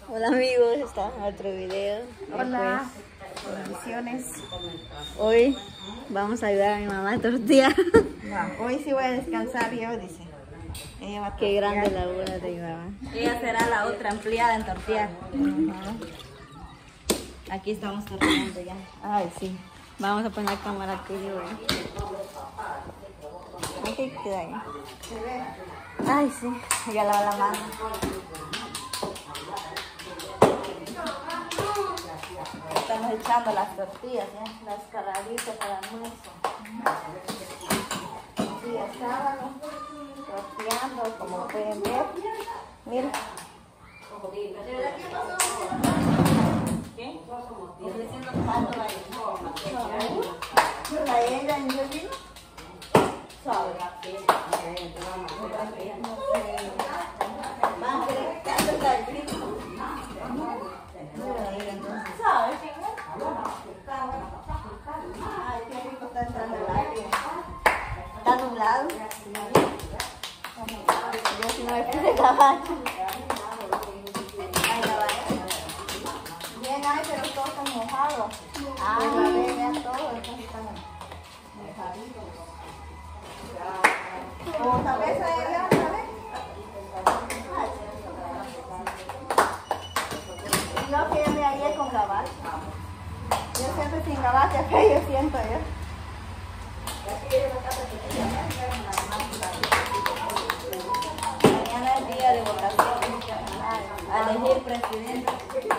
Hola amigos, estamos en otro video. Hola, bendiciones. Hoy vamos a ayudar a mi mamá a tortillar. Hoy sí voy a descansar yo, dice. Ella va a Qué tortear. grande labura de mi mamá. Ella será la otra ampliada en tortear. Aquí estamos torteando ya. Ay, sí. Vamos a poner cámara aquí, aquí queda ahí. ¿Se ve? Ay, sí. Ya lava la mano. Estamos echando las tortillas, ¿ya? Las caraditas para almuerzo. Día sábado, torteando, como pueden ver. Miren. ¿Qué? Ofreciendo tanto la ella en el vino. Ay, qué rico está entrando el aire. Está nublado. Yo si no me puse caballo. Ay, bien, ay, pero todos están mojados. Ay, Vean todos están mojaditos. O tal vez ella otra vez. Yo que me hallé con gabacho. Yo siempre sin gabacho, acá yo siento yo. Mañana es día de votación. A elegir presidente.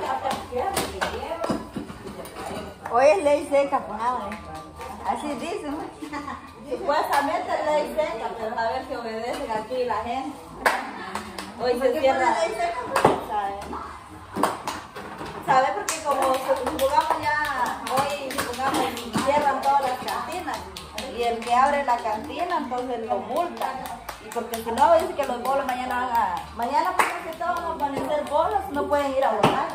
Hoy es ley seca, pues así dicen. Supuestamente es ley seca, pero a ver si obedecen aquí la gente. Hoy se cierra. ¿Sabe? Porque como supongamos ya, hoy supongamos cierran todas las cantinas y el que abre la cantina entonces lo multa. Y porque si no dice que los bolos mañana van a... Mañana porque todos van a amanecer bolos, no pueden ir a votar.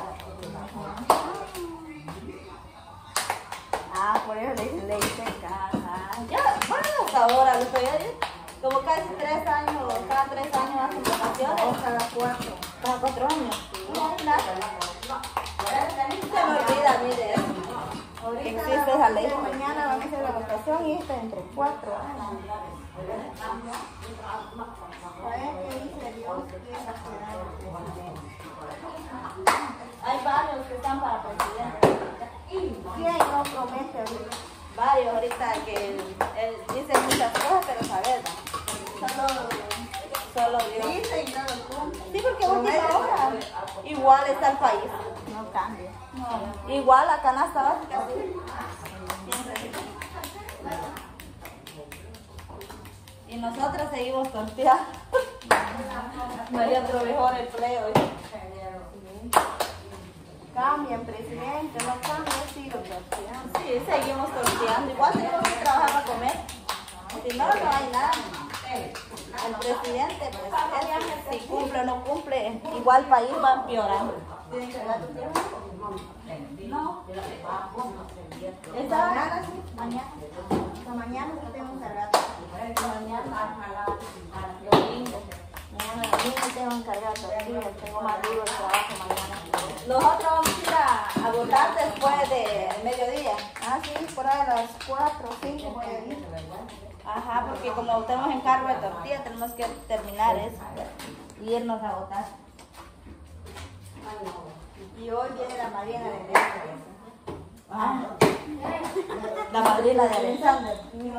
Ah, por eso le dicen ley seca. Ya, bueno, hasta ahora, lo estoy como casi 3 años, cada 3 años hacen votaciones. O cada 4. Cada 4 años. No, nada. Se me olvida, mire. Existe esa ley. Mañana van a hacer la votación y esta entre 4 años. Hay varios que están para presidente. ¿Quién no promete ahorita? Varios ahorita que él dice muchas cosas, pero saber, solo Dios. Dice y no lo cumple. Sí, porque última hora igual está el país. No cambia. No. Igual la canasta básica, sí. Y nosotros seguimos torteando. No hay otro mejor empleo. Cambian presidente, no cambia, sigo torteando. Sí, seguimos torteando. Igual tenemos que trabajar para comer. Si no, no hay nada. El presidente, pues, si cumple o no cumple, igual el país va empeorando. ¿Tienen que dar tu tiempo? No. ¿Esta mañana sí? Mañana. Hasta mañana no tengo encargado. Mañana. Domingo. Mañana domingo tengo encargado tortillas. Tengo más duro el trabajo mañana. Nosotros vamos a ir a votar después de mediodía. Ah, sí, por ahí a las 4 o 5 voy a ir. Ajá, porque como tenemos encargo de tortilla, tenemos que terminar eso y irnos a votar. Y hoy viene la madrina de Alexander. Ah, la madrina de Alexander.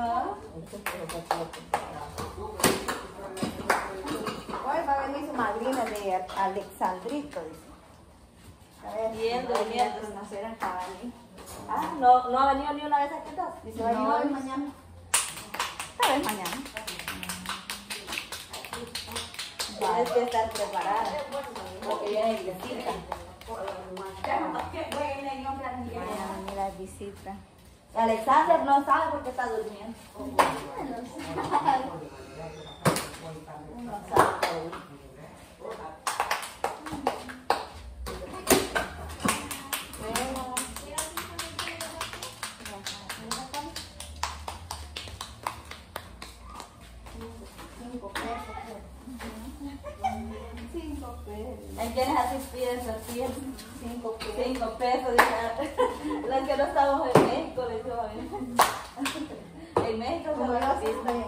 Hoy va a venir su madrina de Alexandrito, dice. Viendo, nacer en Cabalí. Ah, no ha venido ni una vez aquí, dice, va a venir hoy mañana. Tal vez mañana. Tienes que estar preparada, porque viene visita. Mira la visita. Alexander no sabe porque está durmiendo. No sabe. ¿En quiénes asistí pesos, ¿sí? 5 pesos, dice. Las que no estamos en México, le digo a mí. En México se va a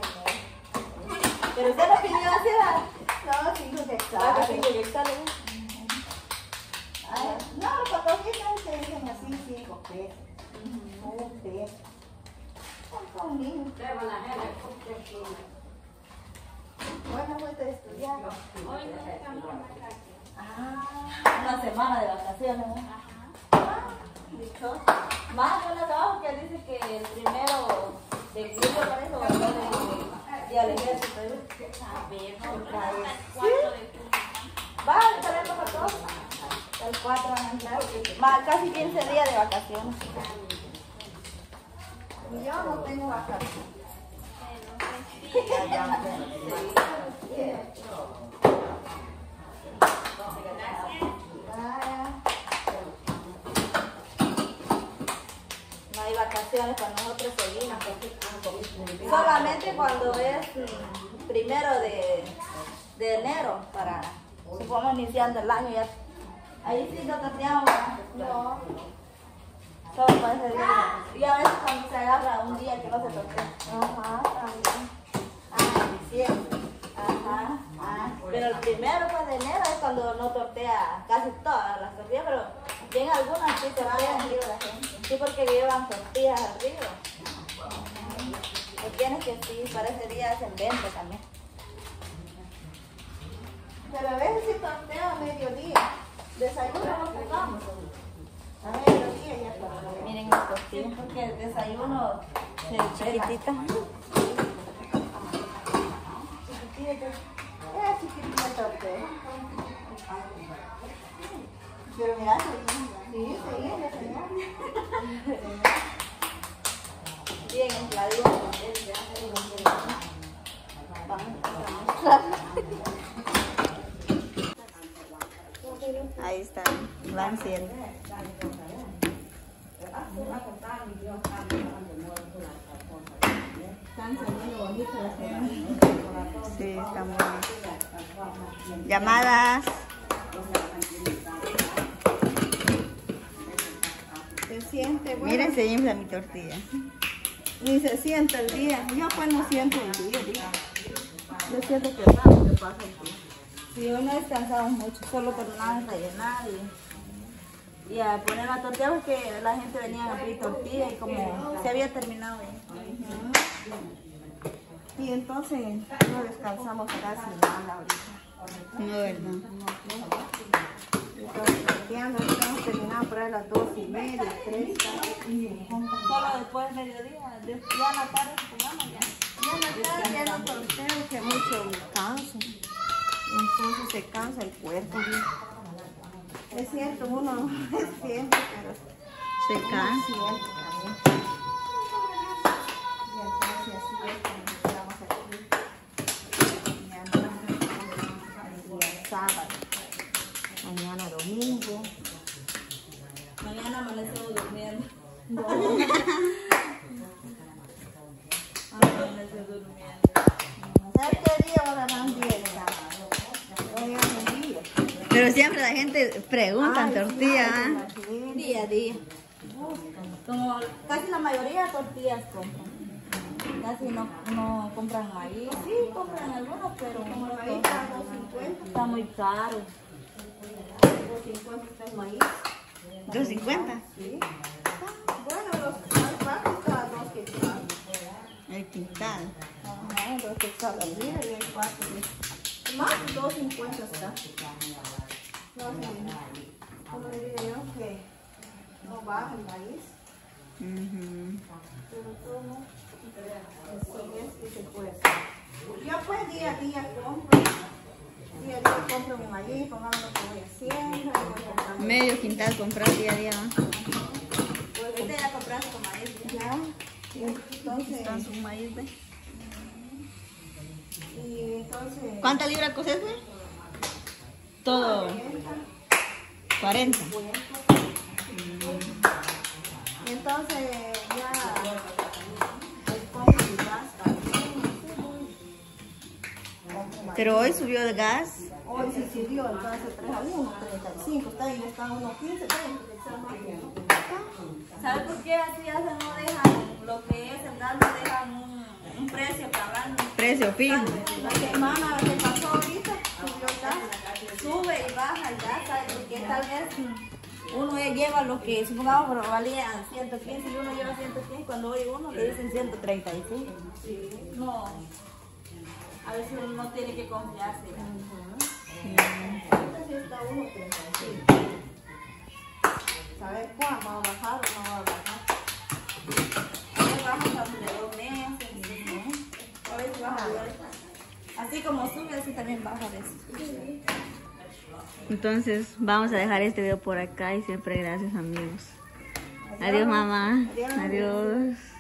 pero usted no pidió así, ¿verdad? No, 5 Ah, quetzales. 5 quetzales. No, los patojitos se dicen así, 5 pesos. 1 peso. Son niños. Bueno, voy a estudiar. Una semana de vacaciones, ¿no? Dichoso. Más con el trabajo que dice que el 1 de julio parece o el 2 de julio. Y al ejército. Va, estaremos a todos. El 4 van a entrar. Más casi 15 días de vacaciones. Y yo no tengo vacaciones. No hay vacaciones para nosotros seguimos. Solamente cuando es 1 de enero, para, supongamos, iniciando el año, ya, ahí sí lo tendríamos. No. Solo para ese día. Y a veces cuando se agarra un día que no se tortea. Ajá, también. Diciembre. Ajá. Pero el 1 pues, de enero es cuando no tortea casi todas las tortillas, pero bien algunas sí tortean arriba la gente. Sí, porque llevan tortillas arriba. Hay quienes que sí, para ese día hacen venta también. Pero a veces sí torteo a mediodía. Desayuno no jugamos. A mediodía ya torteo. Miren las tortillas, porque el desayuno se chiquitita. Chiquitita torteo. Pero mira, sí, Bien infladito. Ahí están, van siendo. están saliendo bonitas las cosas. Sí, están bonitas. Llamadas. Se siente bueno. Miren, se infla mi tortilla. Ni se siente el día. Yo pues no siento el día. Yo siento que nada me pasa el día. Sí, hoy no descansamos mucho, solo por nada de rellenar y a poner la tortilla porque la gente venía a pedir tortilla y como se había terminado ya. Y entonces no descansamos casi nada ahorita. No, ¿verdad? Entonces, torteando, estamos terminando por ahí a las 2:30, 3 casi. Solo después del mediodía, ya en la tarde jugamos ya. Ya en la tarde ya no torteo, que mucho canso. Entonces se cansa el cuerpo. ¿Sí? Es cierto, uno no siente, pero Se cansa. siente también. Y entonces así es como estamos aquí. Mañana es sábado. Mañana domingo. Mañana amanecemos durmiendo. Amanecemos durmiendo. ¿Sabes qué día van a dar un día de sábado? Hoy es un día. Pero siempre la gente pregunta tortilla. Sí. Día a día. Como casi la mayoría de tortillas compran. Casi no compran maíz. Sí, compran algunos, pero Como el maíz está a 2.50. está muy caro. 2.50 está el maíz. 2.50. Sí. Bueno, los más bajos está a 2 quetzales. El quintal. Ajá, 2 quetzales al día y el 4. Más 2.50 está. No sé, ¿cómo diría yo? Que no baja el maíz. Pero todo así es que se puede hacer. Yo pues día a día compro. Día a día compro mi maíz, pongamos lo que voy haciendo. Y voy comprando. Medio quintal comprar día a día. Pues Ahorita ya compraste con maíz. ya. Entonces, Están sus maíz, ¿ves? y entonces. ¿Cuántas libras coges, güey? Todo. 40. Y entonces ya pongo mi gas también. Pero hoy subió el gas. Hoy sí sirvió, entonces 3 a 1, 35, está ahí, está a 1.15, ¿Sabe por qué así hacen? No dejan lo que es el gas, no dejan un precio para hablar. Precio fijo. La semana que pasó ahorita, subió el gas. Sube y baja el gas, ¿sabe? Porque tal vez uno lleva lo que, supongamos, pero valía 115 y uno lleva 115, cuando oye uno le dicen 135. No, a veces uno no tiene que confiarse. Ahorita sí está 1.35. ¿Sabes cuándo va a bajar o no va a bajar? A veces baja de 2 meses, a veces baja de 8. Así como sube, así también baja de eso. Entonces vamos a dejar este video por acá y siempre gracias amigos. Adiós mamá. Adiós. Adiós.